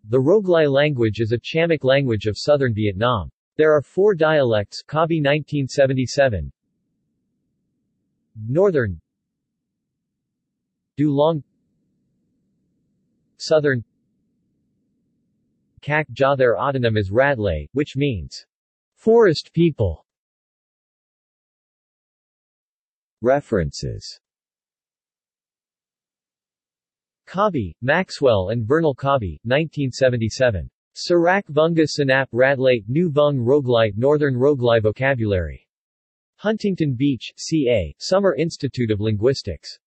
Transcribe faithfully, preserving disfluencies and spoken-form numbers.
The Roglai language is a Chamic language of southern Vietnam. There are four dialects. Kabi nineteen seventy-seven. Northern, Du Long, Southern, Kak Ja. Their autonym is Ratlay, which means forest people. References. Kabi, Maxwell and Vernal Kabi, nineteen seventy-seven. Sarak Vunga Sanap Ratlay, Nu Vung Roglai, Northern Roglai Vocabulary. Huntington Beach, C A, Summer Institute of Linguistics.